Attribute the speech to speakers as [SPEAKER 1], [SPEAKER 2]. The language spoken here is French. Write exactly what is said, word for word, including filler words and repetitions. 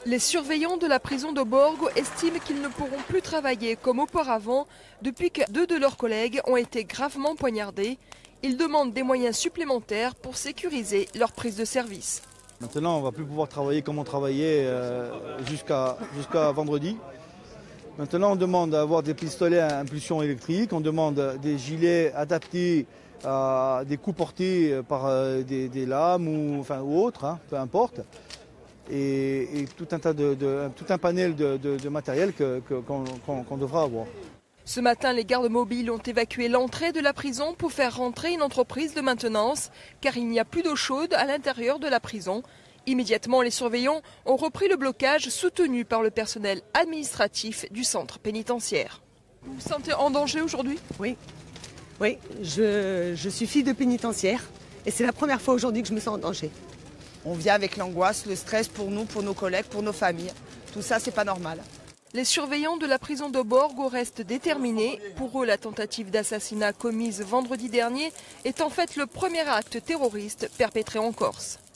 [SPEAKER 1] Les surveillants de la prison de Borgo estiment qu'ils ne pourront plus travailler comme auparavant depuis que deux de leurs collègues ont été gravement poignardés. Ils demandent des moyens supplémentaires pour sécuriser leur prise de service.
[SPEAKER 2] Maintenant, on ne va plus pouvoir travailler comme on travaillait euh, jusqu'à jusqu'à vendredi. Maintenant, on demande d'avoir des pistolets à impulsion électrique, on demande des gilets adaptés à des coups portés par euh, des, des lames ou, enfin, ou autres, hein, peu importe. Et, et tout un tas de, de tout un panel de, de, de matériel que, que, qu'on, qu'on, qu'on devra avoir.
[SPEAKER 1] Ce matin, les gardes mobiles ont évacué l'entrée de la prison pour faire rentrer une entreprise de maintenance, car il n'y a plus d'eau chaude à l'intérieur de la prison. Immédiatement, les surveillants ont repris le blocage soutenu par le personnel administratif du centre pénitentiaire. Vous vous sentez en danger aujourd'hui ?
[SPEAKER 3] Oui, oui, je, je suis fille de pénitentiaire et c'est la première fois aujourd'hui que je me sens en danger.
[SPEAKER 4] On vient avec l'angoisse, le stress pour nous, pour nos collègues, pour nos familles. Tout ça, c'est pas normal.
[SPEAKER 1] Les surveillants de la prison de Borgo restent déterminés. Pour eux, la tentative d'assassinat commise vendredi dernier est en fait le premier acte terroriste perpétré en Corse.